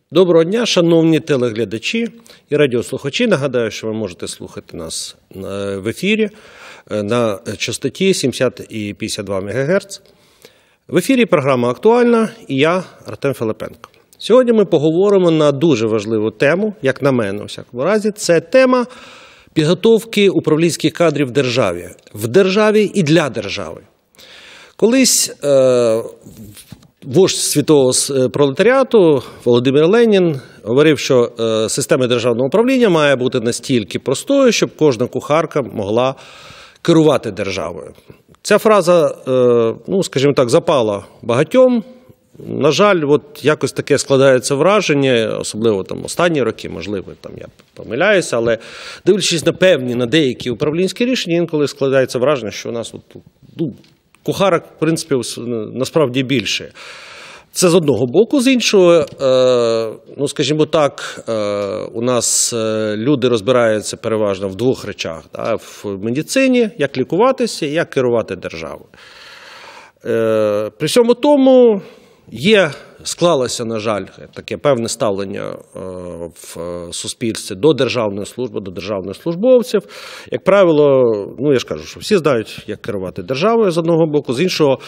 Доброго дня, шановні телеглядачі і радіослухачі. Нагадаю, що ви можете слухати нас в ефірі на частоті 70 і 52 МГц. В ефірі програма «Актуальна» і я, Артем Филипенко. Сьогодні ми поговоримо на дуже важливу тему, як на мене, у всякому разі. Це тема підготовки управлінських кадрів в державі і для держави. Колись вождь світового пролетаріату Володимир Ленін говорив, що система державного управління має бути настільки простою, щоб кожна кухарка могла керувати державою. Ця фраза, скажімо так, запала багатьом. На жаль, якось таке складається враження, особливо останні роки, можливо, я помиляюся, але дивлячись на деякі управлінські рішення, інколи складається враження, що у нас кухарок, в принципі, насправді більше. Це з одного боку. З іншого, скажімо так, у нас люди розбираються переважно в двох речах. В медицині, як лікуватися і як керувати державою. При всьому тому склалося, на жаль, таке певне ставлення в суспільстві до державної служби, до державних службовців. Як правило, я ж кажу, що всі знають, як керувати державою з одного боку, з іншого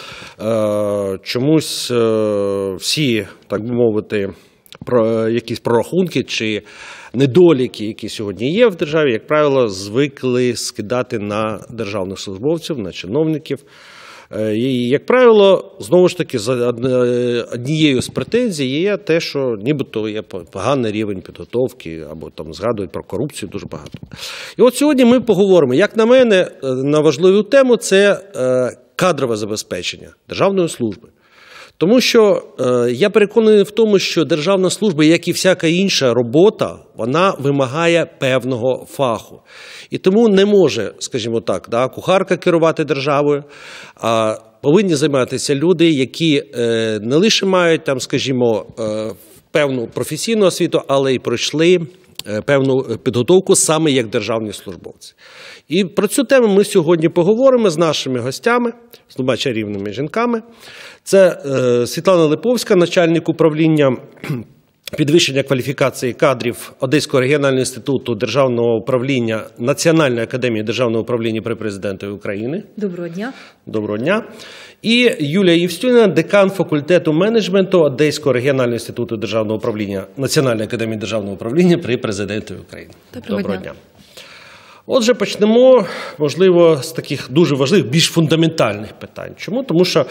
чомусь всі, так би мовити, якісь прорахунки чи недоліки, які сьогодні є в державі, як правило, звикли скидати на державних службовців, на чиновників. І, як правило, знову ж таки, однією з претензій є те, що нібито є поганий рівень підготовки, або згадують про корупцію дуже багато. І от сьогодні ми поговоримо, як на мене, на важливу тему – це кадрове забезпечення державної служби. Тому що я переконаний в тому, що державна служба, як і всяка інша робота, вона вимагає певного фаху. І тому не може, скажімо так, кухарка керувати державою, а повинні займатися люди, які не лише мають, скажімо, певну професійну освіту, але й пройшли певну підготовку саме як державні службовці. І про цю тему ми сьогодні поговоримо з нашими гостями, з двома чарівними жінками. Це Світлана Липовська, начальник управління підвищення кваліфікації кадрів Одеського регіонального інституту державного управління Національної академії державного управління при Президентові України. Доброго дня. Доброго дня. І Юлія Євстюніна, декан факультету менеджменту Одеського регіонального інституту державного управління Національної академії державного управління при Президентові України. Доброго дня. Отже, почнемо, можливо, з таких дуже важливих, більш фундаментальних питань. Чому? Тому що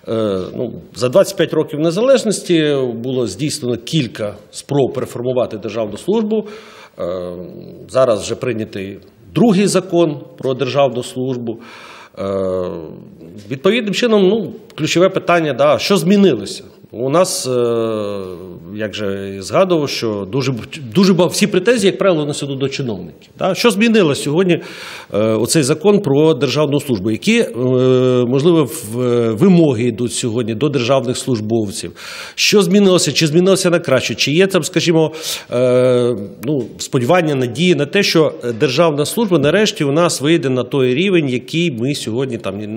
за 25 років незалежності було здійснено кілька спроб реформувати державну службу. Зараз вже прийнятий другий закон про державну службу. Відповідним чином, ключове питання, що змінилося? У нас, як же згадував, що дуже всі претензії, як правило, несуть до чиновників. Що змінило сьогодні оцей закон про державну службу? Які, можливо, вимоги йдуть сьогодні до державних службовців? Що змінилося? Чи змінилося на краще? Чи є там, скажімо, сподівання, надії на те, що державна служба нарешті у нас вийде на той рівень, який ми сьогодні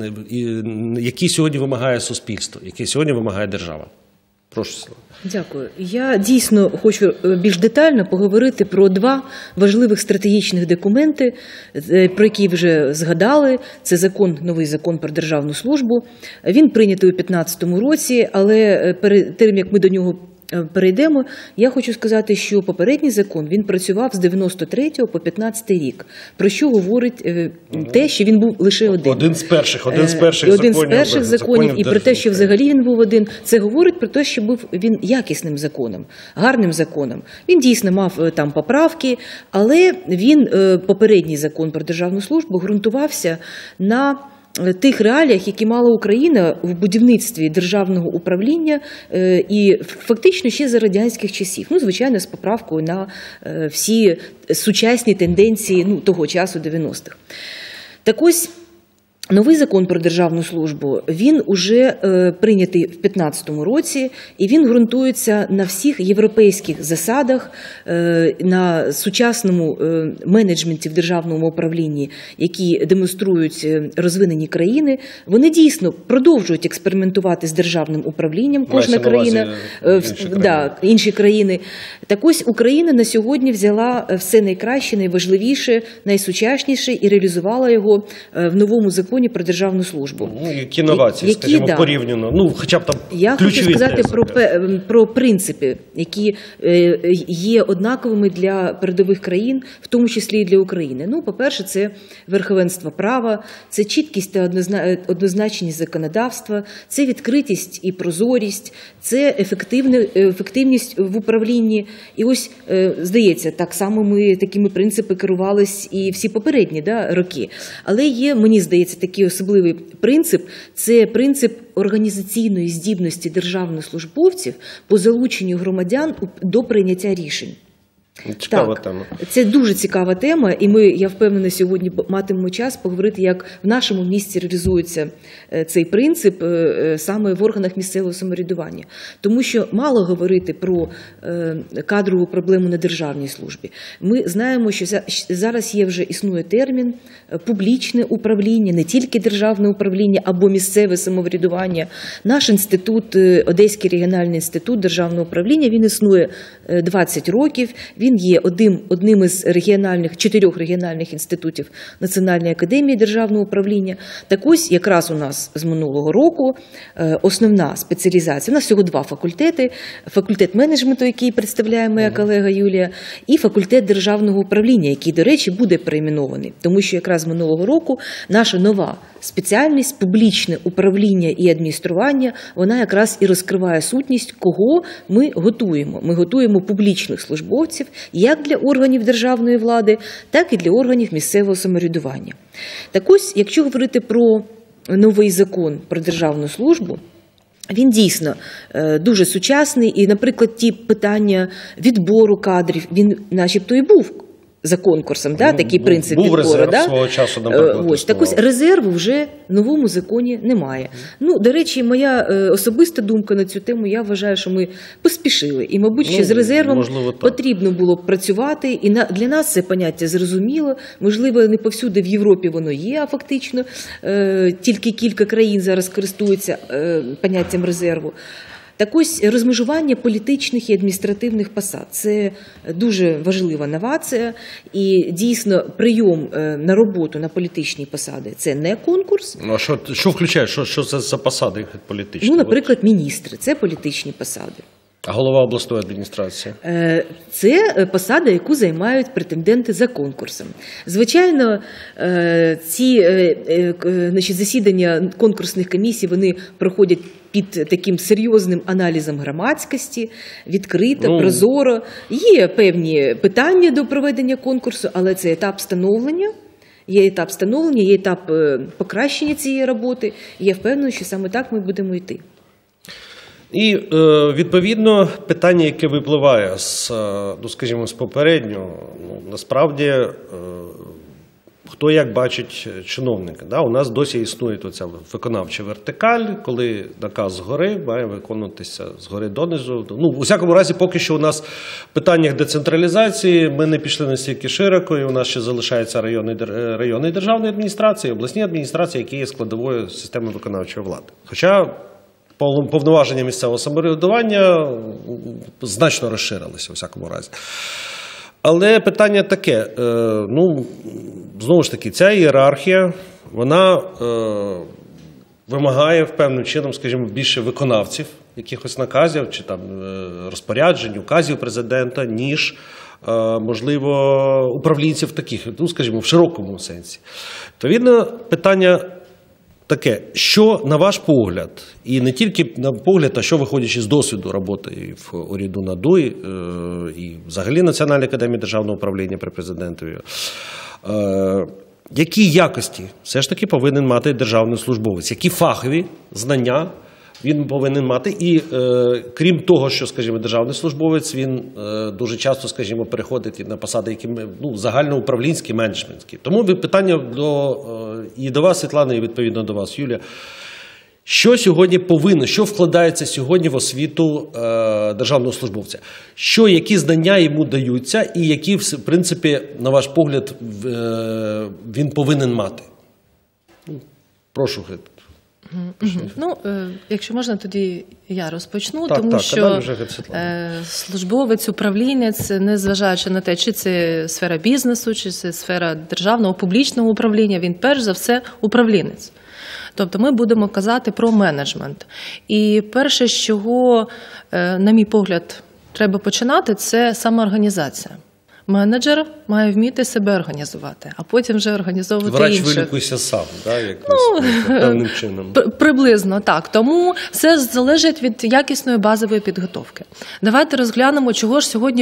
який сьогодні вимагає суспільство, який сьогодні вимагає держава? Прошу, Світлана. Дякую. Я дійсно хочу більш детально поговорити про два важливих стратегічних документи, про які вже згадали. Це новий закон про державну службу. Він прийнятий у 2015 році, але перед тим, як ми до нього перейдемо, я хочу сказати, що попередній закон, він працював з 93 по 15 рік. Про що говорить те, що він був лише один. Один з перших законів. І про те, що взагалі він був один, це говорить про те, що був він якісним законом, гарним законом. Він дійсно мав там поправки, але попередній закон про державну службу ґрунтувався на тих реаліях, які мала Україна в будівництві державного управління і фактично ще за радянських часів. Звичайно, з поправкою на всі сучасні тенденції того часу 90-х. Так ось, Новий закон про державну службу, він уже прийнятий в 2015 році, і він ґрунтується на всіх європейських засадах, на сучасному менеджменті в державному управлінні, які демонструють розвинені країни. Вони дійсно продовжують експериментувати з державним управлінням, кожна країна, інші країни. Так ось Україна на сьогодні взяла все найкраще, найважливіше, найсучасніше і реалізувала його в новому законі про державну службу. Які новації, скажімо, порівняно? Хоча б там я хочу сказати про принципи, які є однаковими для передових країн, в тому числі і для України. По-перше, це верховенство права, це чіткість та однозначність законодавства, це відкритість і прозорість, це ефективність в управлінні. І ось, здається, так само ми такими принципами керувались і всі попередні роки. Але є, мені здається, такий особливий принцип – це принцип організаційної здібності державних службовців по залученню громадян до прийняття рішень. Цікава тема. Це дуже цікава тема, і я впевнена, сьогодні матимемо час поговорити, як в нашому місті реалізується цей принцип саме в органах місцевого самоврядування. Тому що мало говорити про кадрову проблему на державній службі. Ми знаємо, що зараз існує термін публічне управління, не тільки державне управління або місцеве самоврядування. Наш інститут, Одеський регіональний інститут державного управління, він існує 20 років. Він є одним із 4 регіональних інститутів Національної академії державного управління. Так ось, якраз у нас з минулого року основна спеціалізація. У нас всього 2 факультети. Факультет менеджменту, який представляє моя колега Юлія, і факультет державного управління, який, до речі, буде перейменований. Тому що якраз з минулого року наша нова спеціальність, публічне управління і адміністрування, вона якраз і розкриває сутність, кого ми готуємо. Ми готуємо публічних службовців як для органів державної влади, так і для органів місцевого самоврядування. Так ось, якщо говорити про новий закон про державну службу, він дійсно дуже сучасний і, наприклад, ті питання відбору кадрів, він начебто і був за конкурсом, такий принцип відбору. Був резерв свого часу, наприклад. Так ось резерву вже в новому законі немає. До речі, моя особиста думка на цю тему, я вважаю, що ми поспішили. І, мабуть, ще з резервом потрібно було б працювати. І для нас це поняття зрозуміло. Можливо, не повсюди в Європі воно є, а фактично тільки кілька країн зараз користуються поняттям резерву. Так ось, розмежування політичних і адміністративних посад – це дуже важлива новація, і дійсно прийом на роботу на політичні посади – це не конкурс. А що включає? Що це за посади політичні? Наприклад, міністри – це політичні посади. А голова обласної адміністрації? Це посада, яку займають претенденти за конкурсом. Звичайно, ці засідання конкурсних комісій, вони проходять під таким серйозним аналізом громадськості, відкрито, прозоро. Є певні питання до проведення конкурсу, але це етап становлення. Є етап покращення цієї роботи, і я впевнена, що саме так ми будемо йти. І, відповідно, питання, яке випливає з попереднього, насправді, хто як бачить чиновника. У нас досі існує оця виконавча вертикаль, коли наказ згори має виконуватися згори донизу. У всякому разі, поки що у нас в питаннях децентралізації ми не пішли настільки широко, і у нас ще залишаються районні державної адміністрації, обласні адміністрації, які є складовою системи виконавчої влади. Хоча повноваження місцевого самоврядування значно розширилися у всякому разі. Але питання таке, знову ж таки, ця ієрархія, вона вимагає певним чином, скажімо, більше виконавців якихось наказів чи там розпоряджень, указів президента, ніж, можливо, управлінців таких, скажімо, в широкому сенсі. Відповідно, питання таке, що, на ваш погляд, і не тільки на погляд, а що виходячи з досвіду роботи в уряду НАДУ і взагалі Національної академії державного управління при президентові, які якості все ж таки повинен мати державний службовець, які фахові знання він повинен мати. І крім того, що, скажімо, державний службовець, він дуже часто, скажімо, переходить на посади, які загальноуправлінські, менеджментські. Тому питання і до вас, Світлана, і відповідно до вас, Юлія. Що сьогодні що вкладається сьогодні в освіту державного службовця? Які знання йому даються і які, в принципі, на ваш погляд, він повинен мати? Прошу. Якщо можна, тоді я розпочну, тому що службовець, управлінець, незважаючи на те, чи це сфера бізнесу, чи це сфера державного, публічного управління, він перш за все управлінець. Тобто ми будемо казати про менеджмент. І перше, з чого, на мій погляд, треба починати, це самоорганізація. Менеджер має вміти себе організувати, а потім вже організовувати інших. Врач вилікуйся сам, певним чином. Приблизно так. Тому все залежить від якісної базової підготовки. Давайте розглянемо, чого ж сьогодні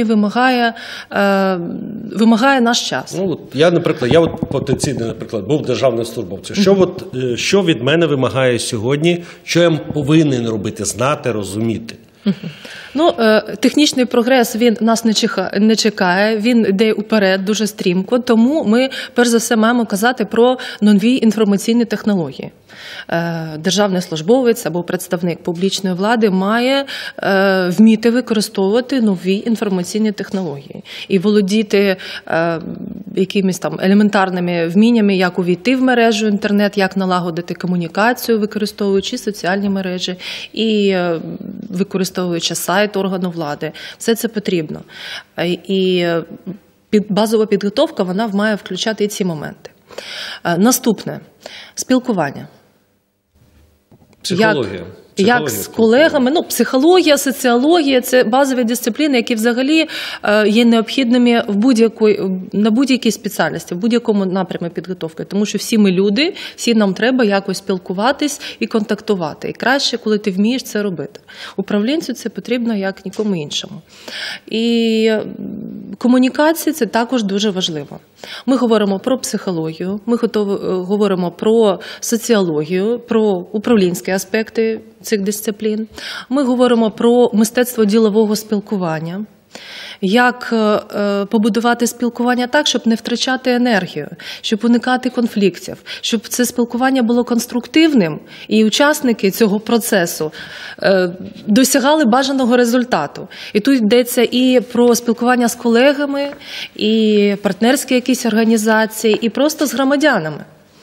вимагає наш час. Я потенційно, був державним службовцем. Що від мене вимагає сьогодні, що я повинен робити, знати, розуміти? Технічний прогрес, він нас не чекає, він йде уперед дуже стрімко, тому ми, перш за все, маємо казати про нові інформаційні технології. Державний службовець або представник публічної влади має вміти використовувати нові інформаційні технології і володіти якимись там елементарними вміннями, як увійти в мережу інтернет, як налагодити комунікацію, використовуючи соціальні мережі і використовуючи сайт органу влади. Все це потрібно. І базова підготовка, вона має включати і ці моменти. Наступне – спілкування. Психологія. Як з колегами, психологія, соціологія – це базові дисципліни, які взагалі є необхідними на будь-якій спеціальності, в будь-якому напрямі підготовки. Тому що всі ми люди, всі нам треба якось спілкуватись і контактувати. І краще, коли ти вмієш це робити. Управлінцю це потрібно як нікому іншому. І комунікація – це також дуже важливо. Ми говоримо про психологію, ми говоримо про соціологію, про управлінські аспекти цих дисциплін. Ми говоримо про мистецтво ділового спілкування, як побудувати спілкування так, щоб не втрачати енергію, щоб уникати конфліктів, щоб це спілкування було конструктивним і учасники цього процесу досягали бажаного результату. І тут йдеться і про спілкування з колегами, і партнерські якісь організації, і просто з громадянами.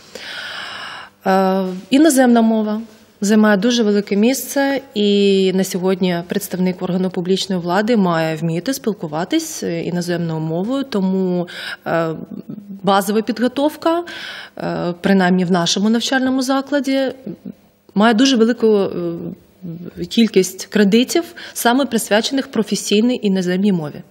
Іноземна мова займає дуже велике місце, і на сьогодні представник органу публічної влади має вміти спілкуватись іноземною мовою, тому базова підготовка, принаймні в нашому навчальному закладі, має дуже велику кількість кредитів, саме присвячених професійній іноземній мові.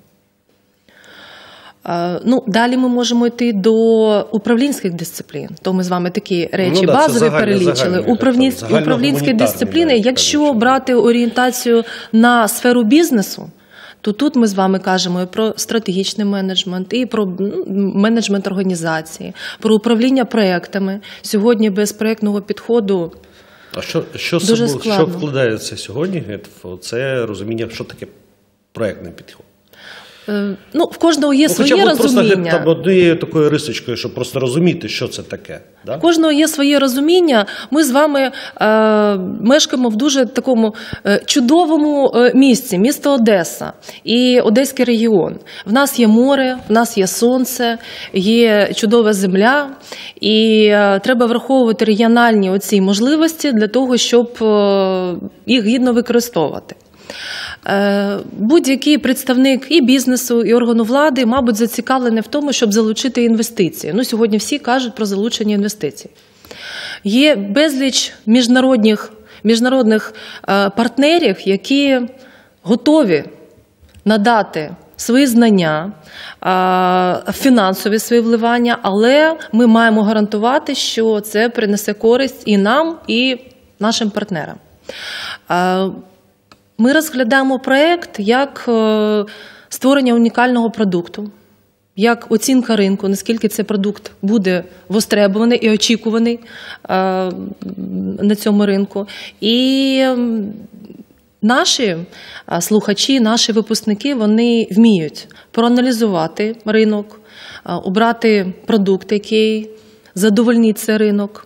Далі ми можемо йти до управлінських дисциплін. То ми з вами такі речі базові перелічили. Управлінські дисципліни, якщо брати орієнтацію на сферу бізнесу, то тут ми з вами кажемо і про стратегічний менеджмент, і про менеджмент організації, про управління проєктами. Сьогодні без проєктного підходу дуже складно. Що вкладається сьогодні в це розуміння, що таке проєктний підход? В кожного є своє розуміння. Просто однією такою рисочкою, щоб просто розуміти, що це таке. Да? У кожного є своє розуміння. Ми з вами мешкаємо в дуже такому чудовому місці, місто Одеса і Одеський регіон. В нас є море, в нас є сонце, є чудова земля, і треба враховувати регіональні оці можливості для того, щоб їх гідно використовувати. Будь-який представник і бізнесу, і органу влади, мабуть, зацікавлений в тому, щоб залучити інвестиції. Сьогодні всі кажуть про залучення інвестицій. Є безліч міжнародних партнерів, які готові надати свої знання, фінансові свої вливання, але ми маємо гарантувати, що це принесе користь і нам, і нашим партнерам. Ми розглядаємо проєкт як створення унікального продукту, як оцінка ринку, наскільки цей продукт буде востребований і очікуваний на цьому ринку. І наші слухачі, наші випускники, вони вміють проаналізувати ринок, обрати продукт, який задовольнить цей ринок.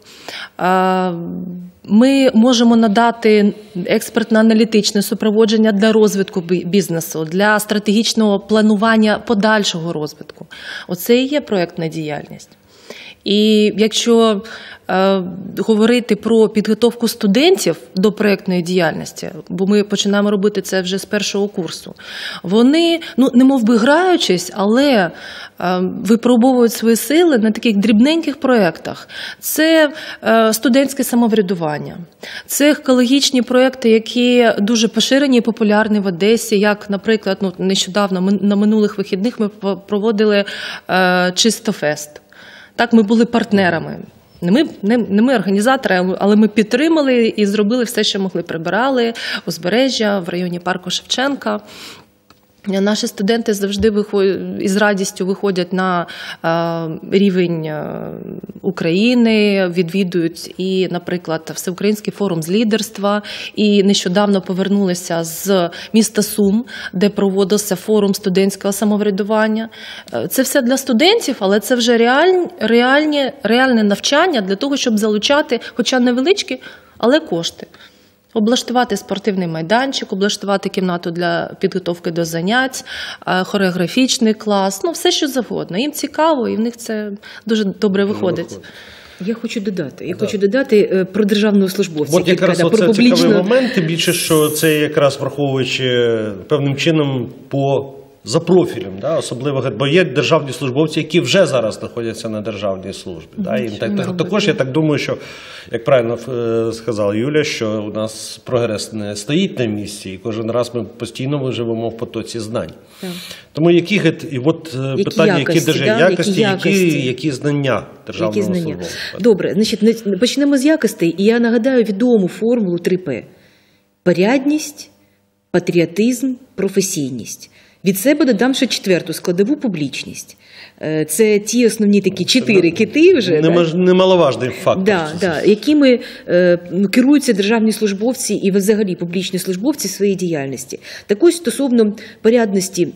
Ми можемо надати експертно-аналітичне супроводження для розвитку бізнесу, для стратегічного планування подальшого розвитку. Оце і є проєктна діяльність. І якщо говорити про підготовку студентів до проєктної діяльності, бо ми починаємо робити це вже з першого курсу, вони, немов би граючись, але випробовують свої сили на таких дрібненьких проєктах. Це студентське самоврядування, це екологічні проєкти, які дуже поширені і популярні в Одесі, як, наприклад, нещодавно, на минулих вихідних ми проводили Чистофест. Так, ми були партнерами. Не ми організатори, але ми підтримали і зробили все, що могли. Прибирали узбережжя в районі парку Шевченка. Наші студенти завжди із радістю виходять на рівень України, відвідують і, наприклад, Всеукраїнський форум з лідерства, і нещодавно повернулися з міста Сум, де проводився форум студентського самоврядування. Це все для студентів, але це вже реальне навчання для того, щоб залучати, хоча невеличкі, але кошти. Облаштувати спортивний майданчик, облаштувати кімнату для підготовки до занять, хореографічний клас, все що завгодно. Їм цікаво і в них це дуже добре виходить. Я хочу додати про державного службовця. От якраз це цікавий момент, тим більше, що це якраз враховуючи певним чином за профілем, особливо, бо є державні службовці, які вже зараз знаходяться на державній службі. Також я так думаю, що, як правильно сказала Юля, що у нас прогрес не стоїть на місці, і кожен раз ми постійно живемо в потоці знань. Тому питання, які знання державного службовця? Добре, почнемо з якостей, і я нагадаю відому формулу 3П. Порядність, патріотизм, професійність. Від себе додам ще 4-ту складову – публічність. Це ті основні такі 4 кити вже. Немаловажний фактор. Якими керуються державні службовці і взагалі публічні службовці в своїй діяльності. Так ось стосовно порядності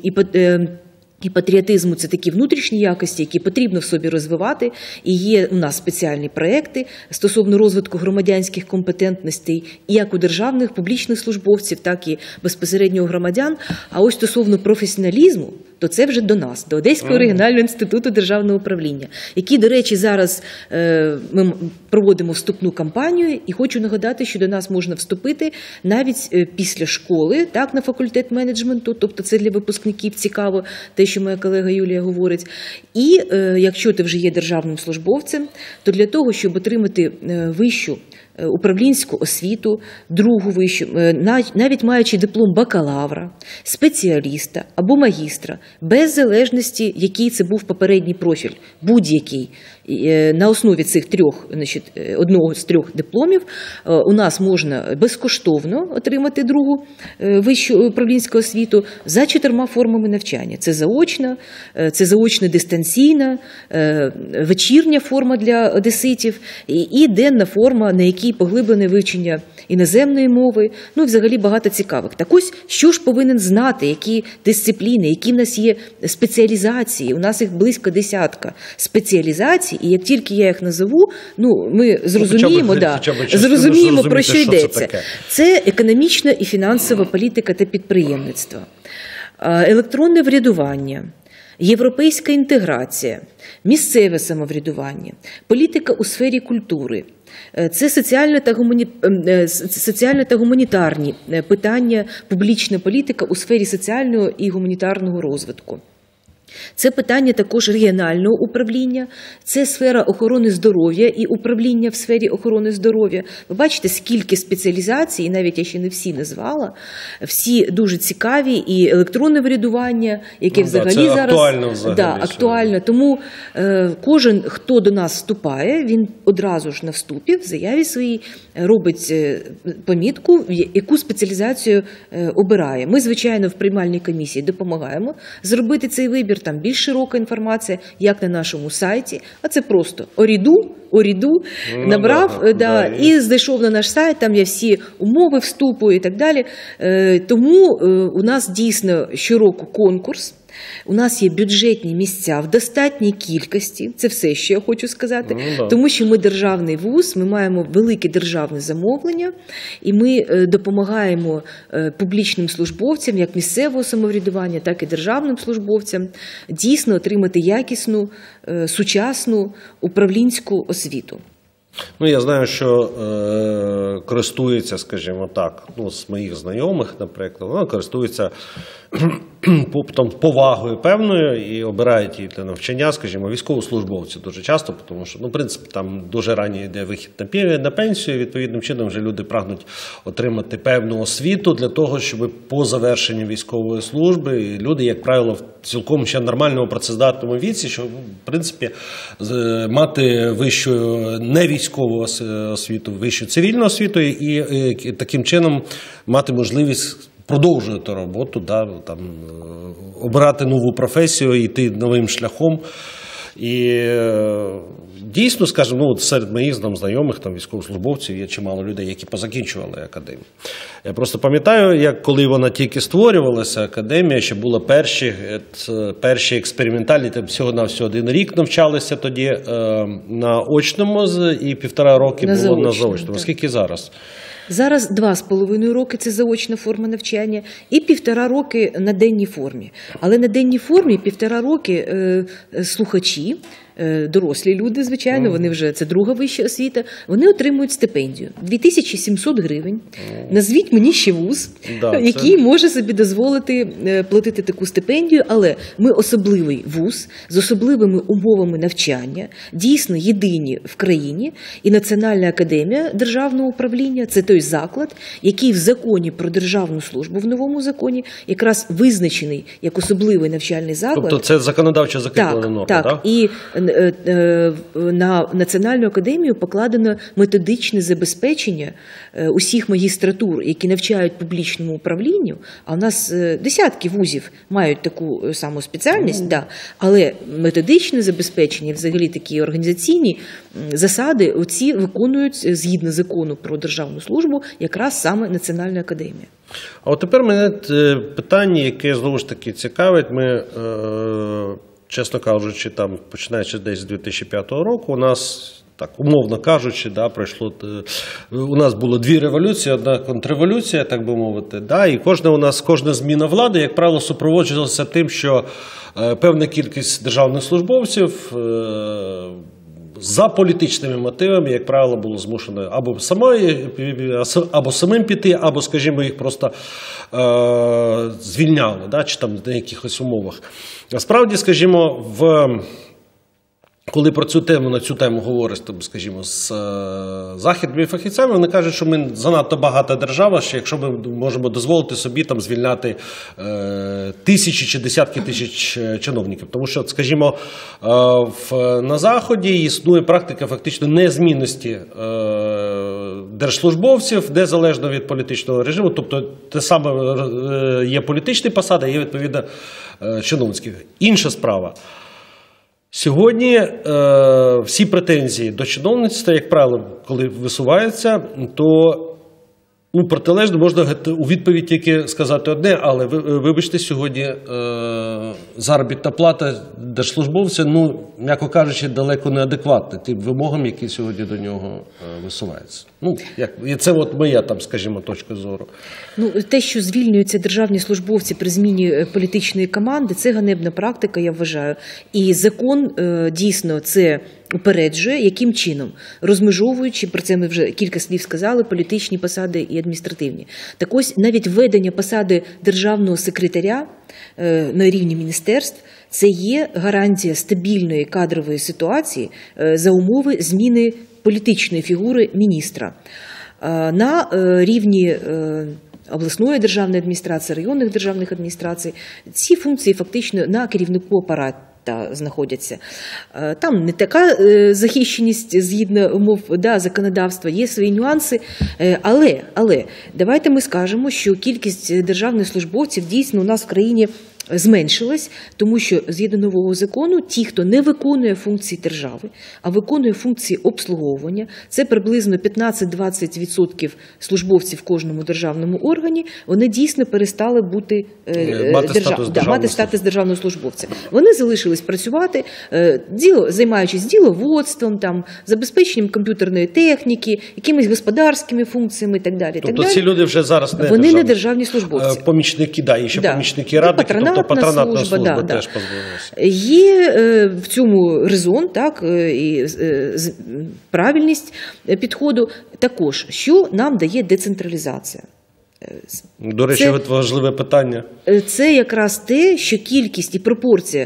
і патріотизму – це такі внутрішні якості, які потрібно в собі розвивати. І є у нас спеціальні проекти стосовно розвитку громадянських компетентностей як у державних, публічних службовців, так і безпосередньо у громадян. А ось стосовно професіоналізму, то це вже до нас, до Одеського регіонального інституту державного управління, який, до речі, зараз ми проводимо вступну кампанію, і хочу нагадати, що до нас можна вступити навіть після школи, так, на факультет менеджменту, тобто це для випускників цікаво, те, що моя колега Юлія говорить. І якщо ти вже є державним службовцем, то для того, щоб отримати вищу управлінську освіту, другу вищу, навіть маючи диплом бакалавра, спеціаліста або магістра, без залежності, який це був попередній профіль, будь-який, на основі цих одного з 3 дипломів, у нас можна безкоштовно отримати другу вищу управлінську освіту за 4 формами навчання. Це заочна дистанційна, вечірня форма для одеситів і денна форма, на якій поглиблене вивчення іноземної мови, взагалі багато цікавих. Так ось, що ж повинен знати, які дисципліни, які в нас є спеціалізації, у нас їх близько 10 спеціалізацій, і як тільки я їх назову, ми зрозуміємо, про що йдеться. Це економічна і фінансова політика та підприємництво, електронне врядування, європейська інтеграція, місцеве самоврядування, політика у сфері культури. Це соціальне та гуманітарні питання, публічна політика у сфері соціального і гуманітарного розвитку. Це питання також регіонального управління, це сфера охорони здоров'я і управління в сфері охорони здоров'я. Ви бачите, скільки спеціалізацій, і навіть я ще не всі назвала, всі дуже цікаві, і електронне врядування, яке взагалі це зараз актуально. Тому кожен, хто до нас вступає, він одразу ж на вступі в заяві своїй робить помітку, яку спеціалізацію обирає. Ми, звичайно, в приймальній комісії допомагаємо зробити цей вибір. Тепер там більш широка інформація, як на нашому сайті, а це просто Оріду набрав і зайшов на наш сайт, там є всі умови вступу і так далі. Тому у нас дійсно щороку конкурс. У нас є бюджетні місця в достатній кількості, це все, що я хочу сказати, тому що ми державний вуз, ми маємо велике державне замовлення, і ми допомагаємо публічним службовцям, як місцевого самоврядування, так і державним службовцям, дійсно отримати якісну, сучасну управлінську освіту. Ну, я знаю, що користується, скажімо так, з моїх знайомих, наприклад, вона користується повагою певною і обирають її для навчання, скажімо, військовослужбовці дуже часто, тому що, в принципі, там дуже ранній йде вихід на пенсію, відповідним чином вже люди прагнуть отримати певну освіту для того, щоб по завершенні військової служби і люди, як правило, в цілком ще нормальному працездатному віці, що, в принципі, мати вищу не військову освіту, вищу цивільну освіту і таким чином мати можливість продовжувати роботу, обирати нову професію, йти новим шляхом. І дійсно, скажімо, серед моїх знайомих, військовослужбовців, є чимало людей, які позакінчували академію. Я просто пам'ятаю, як коли вона тільки створювалася, академія, ще були перші експериментальні, всього-навсього 1 рік навчалися тоді на очному і 1,5 роки було на заочному. Скільки зараз? Зараз 2,5 роки – це заочна форма навчання, і 1,5 роки на денній формі. Але на денній формі 1,5 роки слухачі, дорослі люди, звичайно, вони вже, це друга вища освіта, вони отримують стипендію. 2700 гривень. Назвіть мені ще вуз, який може собі дозволити платити таку стипендію, але ми особливий вуз з особливими умовами навчання, дійсно єдині в країні, і Національна академія державного управління – це той заклад, який в законі про державну службу, в новому законі, якраз визначений як особливий навчальний заклад. Тобто це законодавчо закріплена норма, так? Так, і на Національну академію покладено методичне забезпечення усіх магістратур, які навчають публічному управлінню, а у нас десятки вузів мають таку саму спеціальність, але методичне забезпечення, взагалі такі організаційні засади, оці виконують згідно закону про державну службу якраз саме Національна академія. А от тепер мене питання, яке знову ж таки цікавить, ми, чесно кажучи, починаючи десь з 2005 року, у нас, так умовно кажучи, пройшло, у нас було 2 революції, 1 контрреволюція, так би мовити, і кожна зміна влади, як правило, супроводжувалася тим, що певна кількість державних службовців за політичними мотивами, як правило, було змушено або самим піти, або, скажімо, їх просто звільняли, чи там на якихось умовах. Насправді, скажімо, коли на цю тему говориш, скажімо, з західними фахівцями, вони кажуть, що ми занадто багата держава, що якщо ми можемо дозволити собі звільняти тисячі чи десятки тисяч чиновників. Тому що, скажімо, на Заході існує практика фактично незмінності держслужбовців, незалежно від політичного режиму. Тобто, те саме є політичні посади, є відповідно чиновницькі. Інша справа. Сьогодні всі претензії до чиновництва, як правило, коли висуваються, то протилежно можна у відповідь тільки сказати одне, але вибачте, сьогодні заробітна плата держслужбовця, м'яко кажучи, далеко не адекватна тим вимогам, які сьогодні до нього висуваються. І це моя, скажімо, точка зору. Те, що звільнюються державні службовці при зміні політичної команди, це ганебна практика, я вважаю. І закон дійсно це упереджує, яким чином, розмежовуючи, про це ми вже кілька слів сказали, політичні посади і адміністративні. Так ось навіть введення посади державного секретаря на рівні міністерств – це є гарантія стабільної кадрової ситуації за умови зміни політичної фігури міністра. На рівні обласної державної адміністрації, районних державних адміністрацій ці функції фактично на керівнику апарату знаходяться. Там не така захищеність згідно умов законодавства, є свої нюанси, але давайте ми скажемо, що кількість державних службовців дійсно у нас в країні зменшилась, тому що згідно нового закону ті, хто не виконує функції держави, а виконує функції обслуговування, це приблизно 15-20% службовців в кожному державному органі, вони дійсно перестали бути мати статус державного службовця. Вони залишились працювати, займаючись діловодством, там, забезпеченням комп'ютерної техніки, якимись господарськими функціями і так далі. Тобто ці люди вже зараз не державні службовці. Помічники, і ще помічники радники, тобто патронатна служба теж позбавилася. Є в цьому резон, так, і правильність підходу також, що нам дає децентралізація. До речі, важливе питання. Це якраз те, що кількість і пропорція.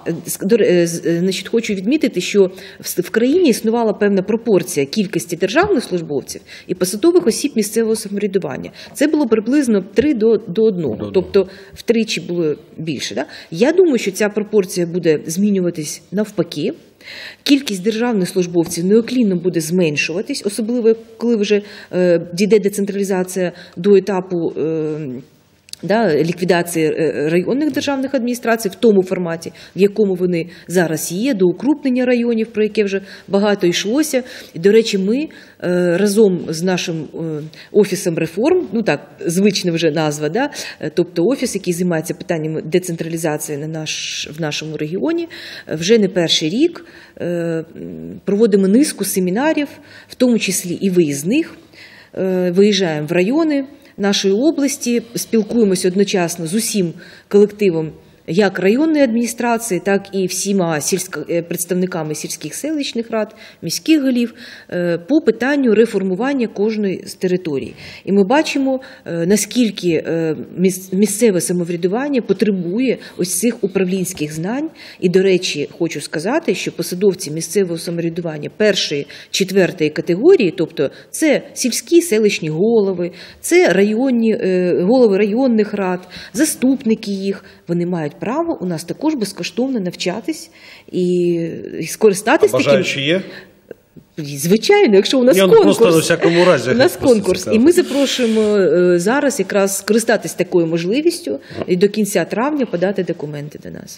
Хочу відмітити, що в країні існувала певна пропорція кількості державних службовців і посадових осіб місцевого самоврядування. Це було приблизно 3 до 1, тобто втричі було більше. Да? Я думаю, що ця пропорція буде змінюватись навпаки. Кількість державних службовців неуклінно буде зменшуватись, особливо коли вже дійде децентралізація до етапу ліквідації районних державних адміністрацій в тому форматі, в якому вони зараз є, до укрупнення районів, про яке вже багато йшлося. І, до речі, ми разом з нашим Офісом реформ, звична вже назва, тобто офіс, який займається питаннями децентралізації в нашому регіоні, вже не перший рік проводимо низку семінарів, в тому числі і виїзних, виїжджаємо в райони нашої області, спілкуємося одночасно з усім колективом як районної адміністрації, так і всіма представниками сільських селищних рад, міських голів по питанню реформування кожної з територій. І ми бачимо, наскільки місцеве самоврядування потребує ось цих управлінських знань. І, до речі, хочу сказати, що посадовці місцевого самоврядування першої, четвертої категорії, тобто це сільські селищні голови, це голови районних рад, заступники їх, вони мають право у нас також безкоштовно навчатись і скористатись таким. Бажаючі є? Звичайно, якщо у нас конкурс. Просто, у всякому разі, у нас конкурс. І ми запрошуємо зараз якраз скористатись такою можливістю і до кінця травня подати документи до нас.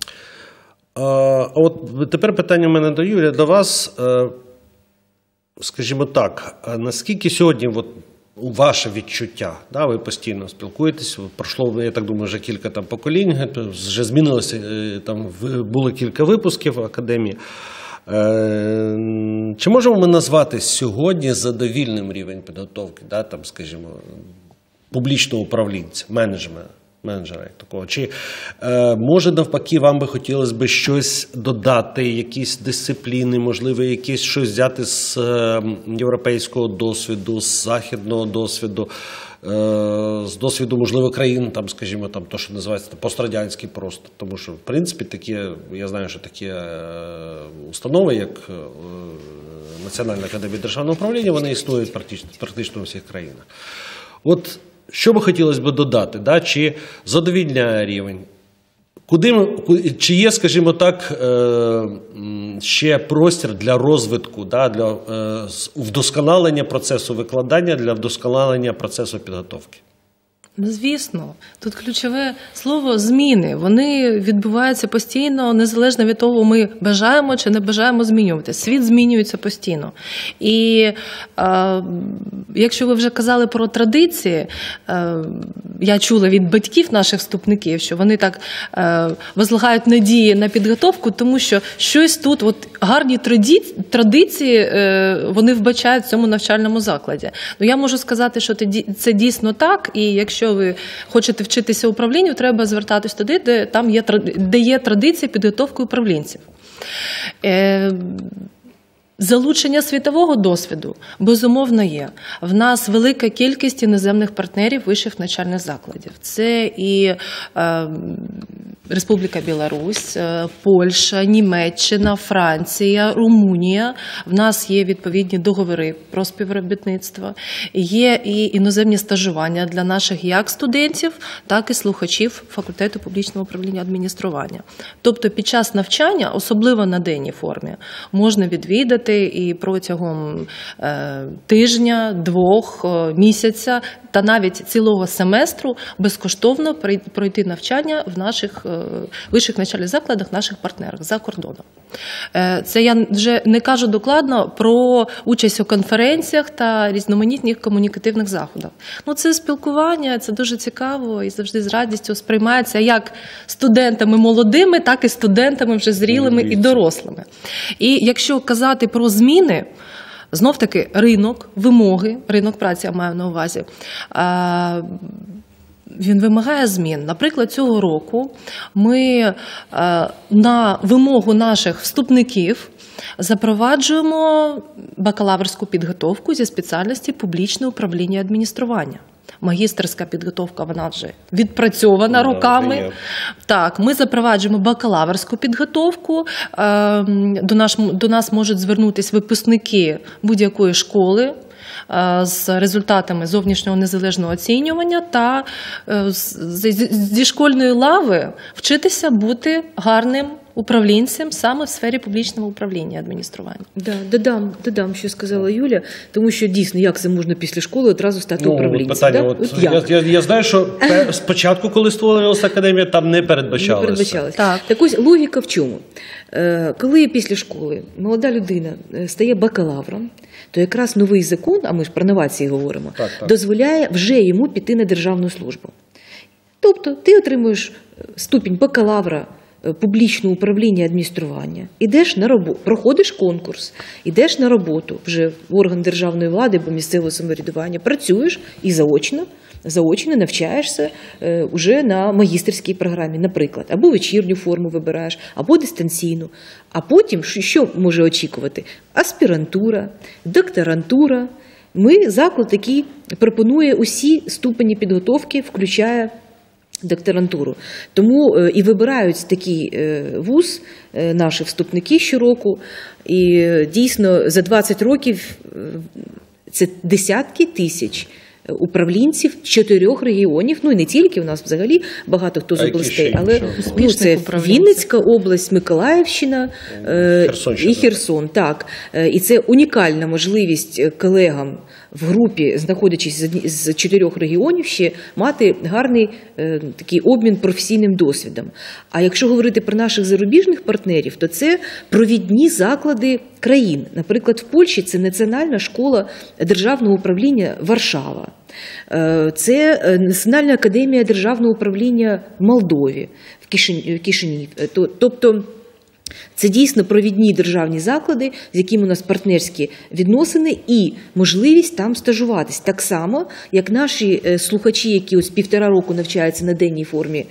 От тепер питання в мене до Юрія, до вас. Скажімо так, наскільки сьогодні ваше відчуття, ви постійно спілкуєтесь, пройшло, я так думаю, вже кілька поколінь, вже змінилося, було кілька випусків в академії. Чи можемо ми назвати сьогодні задовільним рівень підготовки, скажімо, публічного управлінця, менеджера як такого? Чи може навпаки вам би хотілося б щось додати, якісь дисципліни, можливо, якісь щось взяти з європейського досвіду, з західного досвіду, з досвіду, можливо, країн, скажімо, то, що називається пострадянський просто. Тому що, в принципі, я знаю, що такі установи, як Національна академія державного управління, вони існують практично у всіх країнах. От що би хотілося б додати, чи задовільняє рівень? Чи є, скажімо так, ще простір для розвитку, для вдосконалення процесу викладання, для вдосконалення процесу підготовки? Звісно, тут ключове слово «зміни». Вони відбуваються постійно, незалежно від того, ми бажаємо чи не бажаємо змінювати. Світ змінюється постійно. І якщо ви вже казали про традиції, я чула від батьків наших вступників, що вони так возлагають надії на підготовку, тому що щось тут, гарні традиції вони вбачають в цьому навчальному закладі. Я можу сказати, що це дійсно так, і якщо ви хочете вчитися управлінню, треба звертатись туди, де є традиції підготовки управлінців. Залучення світового досвіду, безумовно, є. В нас велика кількість іноземних партнерів вищих навчальних закладів. Це і Республіка Білорусь, Польща, Німеччина, Франція, Румунія. В нас є відповідні договори про співробітництво. Є і іноземні стажування для наших як студентів, так і слухачів факультету публічного управління адміністрування. Тобто під час навчання, особливо на денній формі, можна відвідати документи і протягом тижня, 2 місяця та навіть цілого семестру безкоштовно пройти навчання в наших вищих навчальних закладах, наших партнерах за кордоном. Це я вже не кажу докладно про участь у конференціях та різноманітних комунікативних заходах. Ну, це спілкування, це дуже цікаво і завжди з радістю сприймається як студентами молодими, так і студентами вже зрілими і дорослими. І якщо казати про зміни, знов-таки ринок, вимоги, ринок праці я маю на увазі, він вимагає змін. Наприклад, цього року ми на вимогу наших вступників запроваджуємо бакалаврську підготовку зі спеціальності публічне управління і адміністрування. Магістерська підготовка, вона вже відпрацьована роками. Так, ми запроваджуємо бакалаврську підготовку. До нас можуть звернутися випускники будь-якої школи з результатами зовнішнього незалежного оцінювання та зі школьної лави вчитися бути гарним управлінцем саме в сфері публічного управління і адміністрування. Да, додам, що сказала Юля, тому що дійсно, як це можна після школи одразу стати управлінцем? Я знаю, що спочатку, коли створювалася академія, там не передбачалося. Так ось логіка в чому? Коли після школи молода людина стає бакалавром, то якраз новий закон, а ми ж про новації говоримо, дозволяє вже йому піти на державну службу. Тобто ти отримуєш ступінь бакалавра публічного управління і адміністрування, ідеш на роботу, проходиш конкурс, ідеш на роботу вже в орган державної влади або місцевого самоврядування, працюєш і заочно навчаєшся вже на магістерській програмі, наприклад, або вечірню форму вибираєш, або дистанційну. А потім, що може очікувати? Аспірантура, докторантура. Заклад, який пропонує усі ступені підготовки, включає докторантуру. Тому і вибирають такий вуз наші вступники щороку. І дійсно за 20 років це десятки тисяч управлінців 4 регіонів, ну і не тільки, у нас взагалі багато хто з областей, але це Вінницька область, Миколаївщина і Херсон. Так. І це унікальна можливість колегам в групі, знаходячись з 4 регіонів, ще мати гарний такий обмін професійним досвідом. А якщо говорити про наших зарубіжних партнерів, то це провідні заклади країн. Наприклад, в Польщі це Національна школа державного управління Варшава. Це Національна академія державного управління в Молдові, в Кишинів. Тобто це дійсно провідні державні заклади, з якими у нас партнерські відносини і можливість там стажуватись. Так само, як наші слухачі, які ось 1,5 року навчаються на денній формі,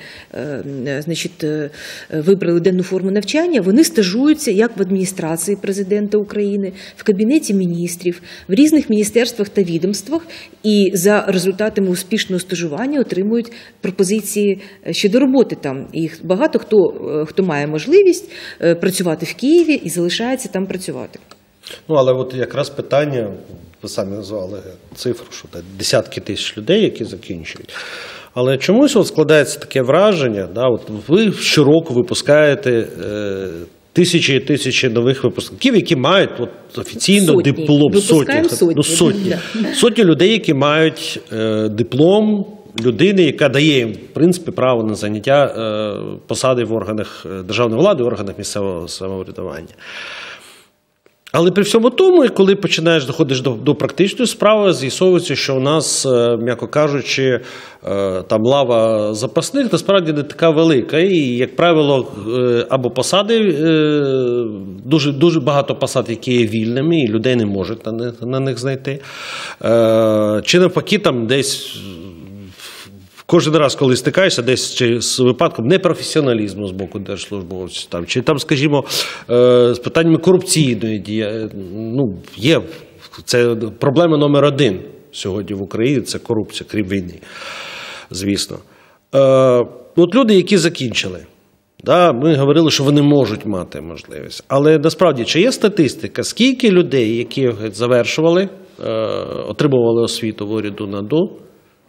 вибрали денну форму навчання, вони стажуються як в адміністрації президента України, в Кабінеті міністрів, в різних міністерствах та відомствах, і за результатами успішного стажування отримують пропозиції щодо роботи там. І багато хто має можливість працювати в Києві і залишається там працювати. Ну, але от якраз питання, ви самі назвали цифру, що десятки тисяч людей, які закінчують. Але чомусь от складається таке враження, от ви щороку випускаєте тисячі і тисячі нових випускників, які мають офіційно диплом. Сотні людей, які мають диплом людини, яка дає їм, в принципі, право на заняття посади в органах державної влади, в органах місцевого самоврядування. Але при всьому тому, коли доходиш до практичної справи, з'ясовується, що у нас, м'яко кажучи, там лава запасних насправді не така велика. І, як правило, або посади, дуже багато посад, які є вільними, і людей не можуть на них знайти. Чи навпаки, там десь кожен раз, коли стикаєшся десь з випадком непрофесіоналізму з боку держслужбовців, чи там, скажімо, з питаннями корупційної дії, є, це проблема номер 1 сьогодні в Україні, це корупція, крім війни, звісно. От люди, які закінчили, ми говорили, що вони можуть мати можливість, але насправді, чи є статистика, скільки людей, які завершували, отримували освіту в уряду НАДУ,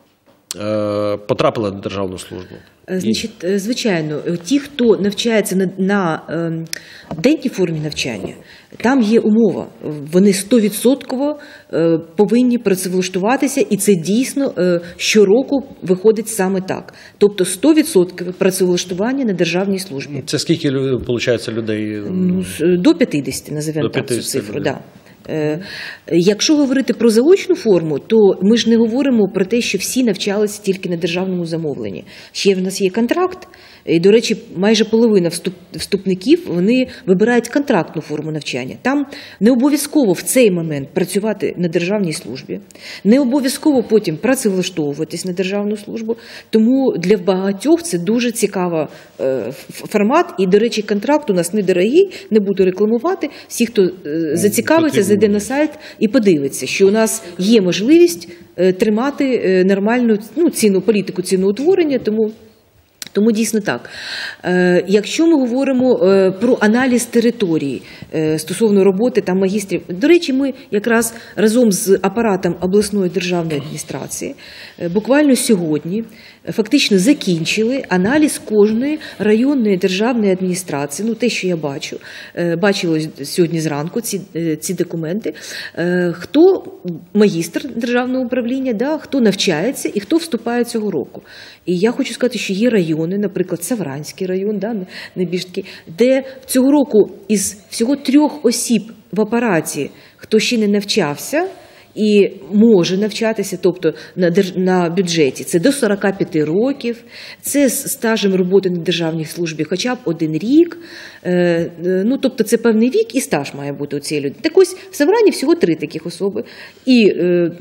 потрапили на державну службу? Значить, звичайно, ті, хто навчається на денній формі навчання, там є умова. Вони 100% повинні працевлаштуватися, і це дійсно щороку виходить саме так. Тобто 100% працевлаштування на державній службі. Це скільки, виходить, людей? Ну, до 50, називаємо до так 50 цю цифру. Да. Якщо говорити про заочну форму, то ми ж не говоримо про те, що всі навчалися тільки на державному замовленні. Ще в нас є контракт, і, до речі, майже половина вступників, вони вибирають контрактну форму навчання. Там не обов'язково в цей момент працювати на державній службі, не обов'язково потім працевлаштовуватись на державну службу, тому для багатьох це дуже цікавий формат. І, до речі, контракт у нас недорогий, не буду рекламувати. Всі, хто зацікавиться, зайде на сайт і подивиться, що у нас є можливість тримати нормальну політику ціноутворення, тому дійсно так. Якщо ми говоримо про аналіз території стосовно роботи там магістрів, до речі, ми якраз разом з апаратом обласної державної адміністрації буквально сьогодні фактично закінчили аналіз кожної районної державної адміністрації. Ну, те, що я бачила сьогодні зранку ці документи. Хто магістр державного управління, да, хто навчається і хто вступає цього року. І я хочу сказати, що є райони, наприклад, Савранський район, да, найбільш такий, де цього року із всього 3 осіб в апараті, хто ще не навчався, і може навчатися, тобто на бюджеті, це до 45 років, це з стажем роботи на державній службі хоча б 1 рік, ну, тобто це певний вік і стаж має бути у цієї людини. Так ось в Саврані всього 3 таких особи. І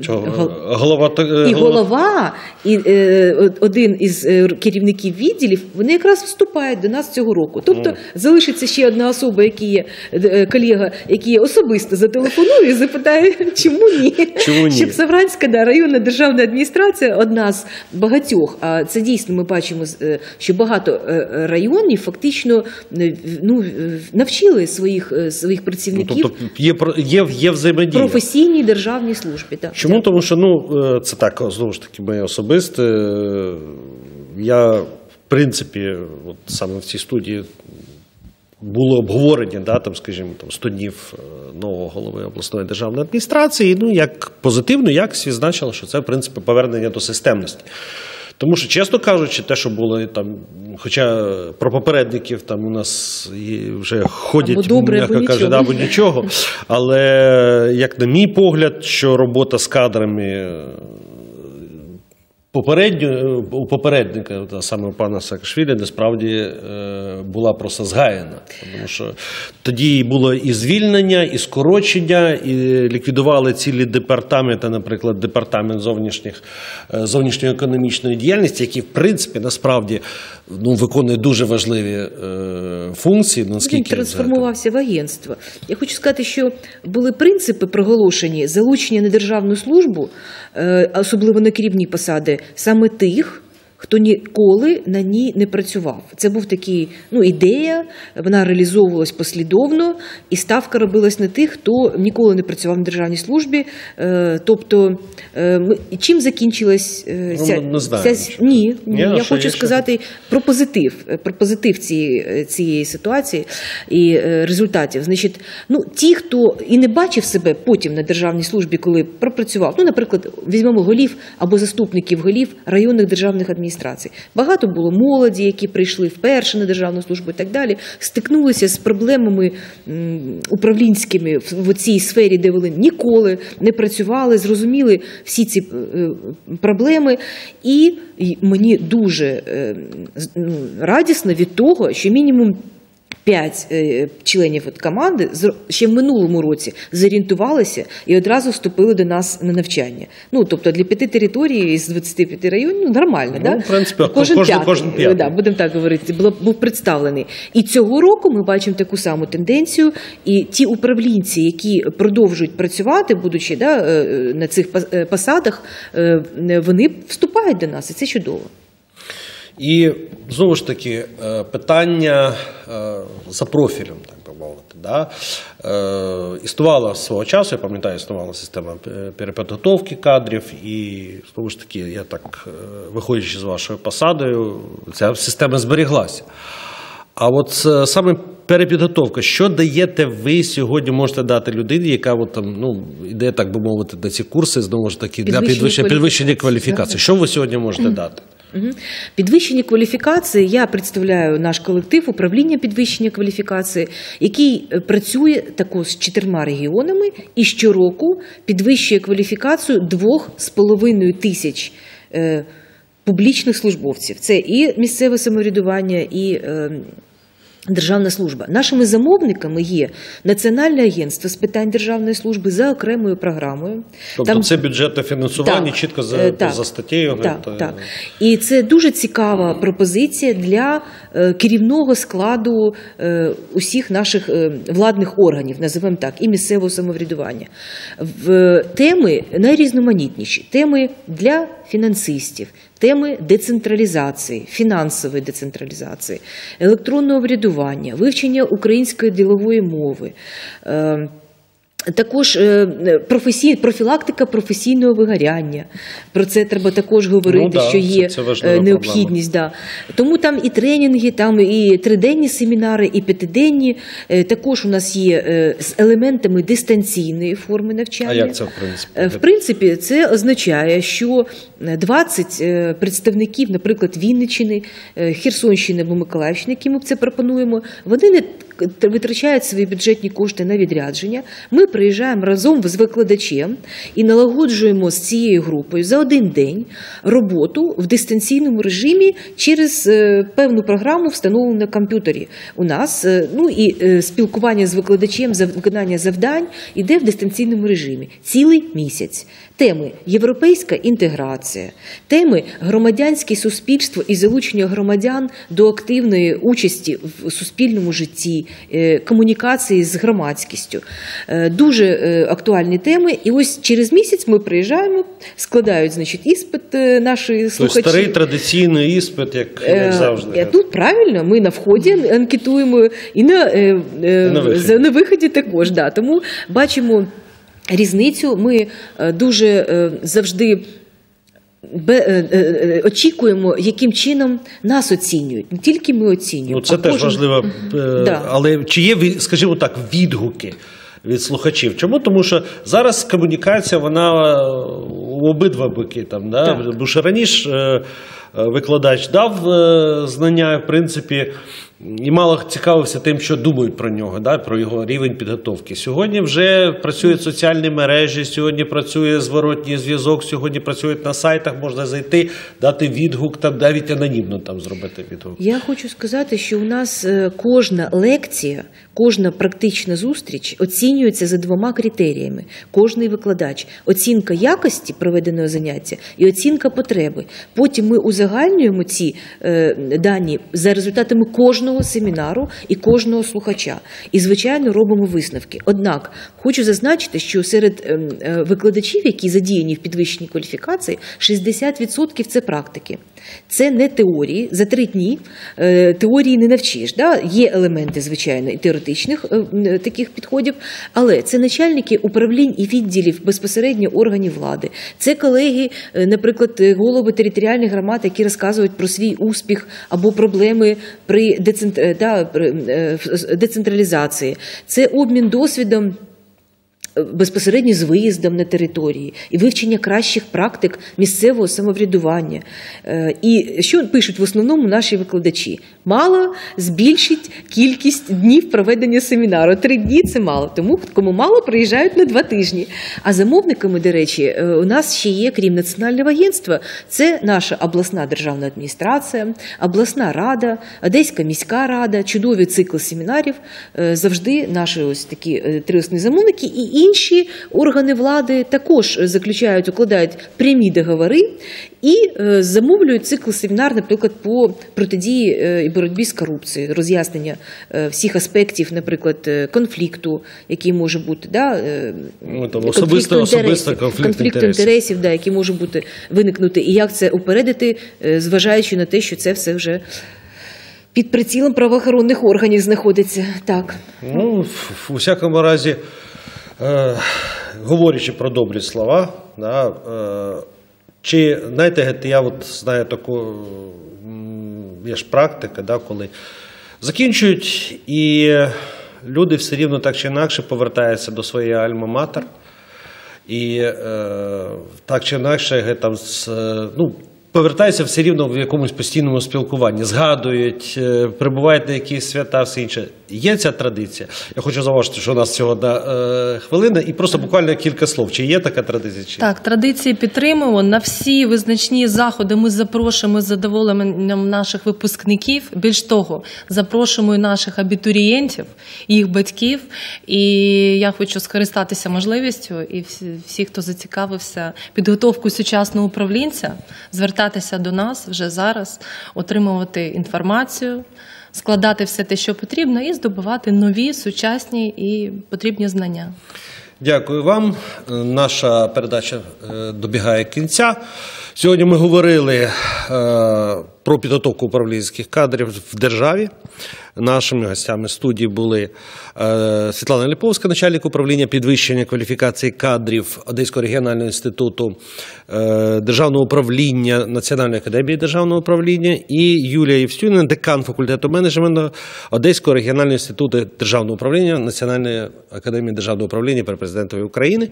голова, і один із керівників відділів, вони якраз вступають до нас цього року. Тобто залишиться ще одна особа, колега, який особисто зателефонує і запитає, чому ні? Щоб Савранська районна державна адміністрація одна з багатьох, а це дійсно ми бачимо, що багато районів фактично навчили своїх працівників є взаємодія. Професійній державній службі. Так. Чому? Тому що це так, знову ж таки, моє особисте. Я, в принципі, от саме в цій студії було обговорення, да, там, скажімо, 100 днів нового голови обласної державної адміністрації, як позитивно, якось відзначили, що це, в принципі, повернення до системності. Тому що, чесно кажучи, те, що було там, хоча про попередників там у нас вже ходять, м'яко кажуть, або нічого, але, як на мій погляд, що робота з кадрами у попередника, саме у пана Саакашвілі, насправді була просто згаяна. Тому що тоді було і звільнення, і скорочення, і ліквідували цілі департаменти, наприклад, департамент зовнішньої економічної діяльності, який, в принципі, насправді виконує дуже важливі функції. Він трансформувався в агентство. Я хочу сказати, що були принципи проголошені залучення на державну службу, особливо на керівні посади, саме тих, хто ніколи на ній не працював. Це був такий, ідея, вона реалізовувалась послідовно, і ставка робилась на тих, хто ніколи не працював на державній службі. Тобто, чим закінчилась Ні, я хочу сказати про позитив цієї ситуації і результатів. Значить, ті, хто і не бачив себе потім на державній службі, коли пропрацював, наприклад, візьмемо голів або заступників голів районних державних адміністрацій. Багато було молоді, які прийшли вперше на державну службу і так далі, стикнулися з проблемами управлінськими в цій сфері, де вони ніколи не працювали, зрозуміли всі ці проблеми. І мені дуже радісно від того, що мінімум 5 членів команди ще в минулому році зорієнтувалися і одразу вступили до нас на навчання. Тобто для 5 територій із 25 районів нормально. Да? В принципі, кожен п'ятий. Да, будемо так говорити, був представлений. І цього року ми бачимо таку саму тенденцію. І ті управлінці, які продовжують працювати, будучи на цих посадах, вони вступають до нас, і це чудово. І, знову ж таки, питання за профілем, так би мовити. Да? Існувала свого часу, я пам'ятаю, існувала система перепідготовки кадрів, і, знову ж таки, я так, виходячи з вашою посадою, ця система зберіглася. А от саме перепідготовка, що даєте ви сьогодні, можете дати людині, яка от там, ну, йде, так би мовити, на ці курси, знову ж таки, для підвищення кваліфікації. Що ви сьогодні можете дати? Підвищення кваліфікації, я представляю наш колектив управління підвищення кваліфікації, який працює також з 4 регіонами і щороку підвищує кваліфікацію 2,5 тисяч публічних службовців. Це і місцеве самоврядування, і державна служба. Нашими замовниками є Національне агентство з питань державної служби за окремою програмою. Тобто там це бюджетне фінансування, чітко за статтею. Так. І це дуже цікава пропозиція для керівного складу усіх наших владних органів, називаємо так, і місцевого самоврядування. Теми найрізноманітніші. Теми для фінансистів, теми децентралізації, фінансової децентралізації, електронного врядування, вивчення української ділової мови, також профілактика професійного вигоряння. Про це треба також говорити, що є необхідність. Да. Тому там і тренінги, там і 3-денні семінари, і 5-денні. Також у нас є з елементами дистанційної форми навчання. А як це в принципі? В принципі, це означає, що 20 представників, наприклад, Вінниччини, Херсонщини або Миколаївщини, які ми це пропонуємо, вони не витрачають свої бюджетні кошти на відрядження. Ми приїжджаємо разом з викладачем і налагоджуємо з цією групою за один день роботу в дистанційному режимі через певну програму, встановлену на комп'ютері. У нас, ну і спілкування з викладачем, виконання завдань іде в дистанційному режимі. Цілий місяць. Теми європейська інтеграція, теми громадянське суспільство і залучення громадян до активної участі в суспільному житті, комунікації з громадськістю. Дуже актуальні теми. І ось через місяць ми приїжджаємо, складають, значить, іспит наші слухачі. Тобто старий традиційний іспит, як завжди. Тут правильно, ми на вході анкетуємо і на виході також. Да. Тому бачимо різницю. Ми дуже завжди очікуємо, яким чином нас оцінюють. Не тільки ми оцінюємо. Ну, це теж важливо. Да. Але чи є, скажімо так, відгуки від слухачів? Чому? Тому що зараз комунікація, вона у обидва боки. Там, да? Бо що раніше викладач дав знання, в принципі, і мало цікавився тим, що думають про нього, да, про його рівень підготовки. Сьогодні вже працюють соціальні мережі, сьогодні працює зворотній зв'язок, сьогодні працюють на сайтах, можна зайти, дати відгук, там, навіть анонімно там зробити відгук. Я хочу сказати, що у нас кожна лекція, кожна практична зустріч оцінюється за 2 критеріями. Кожний викладач. Оцінка якості проведеного заняття і оцінка потреби. Потім ми узагальнюємо ці дані за результатами кожного семінару і кожного слухача. І, звичайно, робимо висновки. Однак, хочу зазначити, що серед викладачів, які задіяні в підвищенні кваліфікації, 60% – це практики. Це не теорії. За 3 дні теорії не навчиш. Да? Є елементи, звичайно, і теоретичних таких підходів, але це начальники управлінь і відділів безпосередньо органів влади. Це колеги, наприклад, голови територіальних громад, які розказують про свій успіх або проблеми при децентралізації. Це обмін досвідом безпосередньо з виїздом на території і вивчення кращих практик місцевого самоврядування. І що пишуть в основному наші викладачі? Мало, збільшить кількість днів проведення семінару. 3 дні – це мало. Тому, кому мало, приїжджають на 2 тижні. А замовниками, до речі, у нас ще є, крім Національного агентства, це наша обласна державна адміністрація, обласна рада, Одеська міська рада, чудові цикли семінарів. Завжди наші ось такі 3 основні замовники і інші органи влади також заключають, укладають прямі договори і замовлюють цикл семінар, наприклад, по протидії і боротьбі з корупцією, роз'яснення всіх аспектів, наприклад, конфлікту, який може бути, да, особисто конфлікту інтересів, да, який може бути виникнути, і як це упередити, зважаючи на те, що це все вже під прицілом правоохоронних органів знаходиться. Так. Ну, у всякому разі, говорячи про добрі слова, да, чи, знаєте, я от знаю таку, є ж практика, да, коли закінчують і люди все рівно так чи інакше повертаються до своєї альма-матер. І так чи інакше там, ну, повертаються все рівно в якомусь постійному спілкуванні, згадують, прибувають на якісь свята, все інше. Є ця традиція. Я хочу зауважити, що у нас всього одна хвилина, і просто буквально кілька слов. Чи є така традиція? Чи? Так, традиції підтримуємо. На всі визначні заходи ми запрошуємо з задоволенням наших випускників. Більш того, запрошуємо і наших абітурієнтів, і їх батьків. І я хочу скористатися можливістю, і всі, хто зацікавився підготовкою сучасного управлінця, звертатися до нас вже зараз, отримувати інформацію, складати все те, що потрібно, і здобувати нові, сучасні і потрібні знання. Дякую вам. Наша передача добігає кінця. Сьогодні ми говорили про підготовку управлінських кадрів в державі. Нашими гостями студії були Світлана Ліповська, начальник управління підвищення кваліфікації кадрів Одеського регіонального інституту державного управління Національної академії державного управління, і Юлія Євстюніна, декан факультету менеджменту Одеського регіонального інституту державного управління Національної академії державного управління при Президентові України.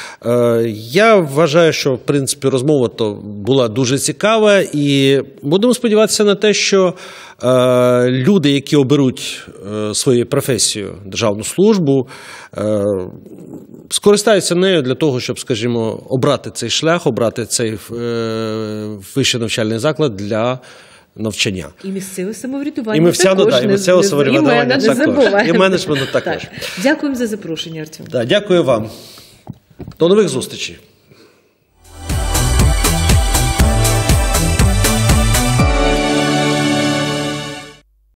Я вважаю, що, в принципі, розмова то була дуже цікава, і будемо сподіватися на те, що люди, які оберуть свою професію, державну службу, скористаються нею для того, щоб, скажімо, обрати цей шлях, обрати цей вищий навчальний заклад для навчання. І місцеве самоврядування і місцеве самоврядування не забуваємо. І менеджменту також. Так. Дякуємо за запрошення, Артем. Да, дякую вам. До нових зустрічей.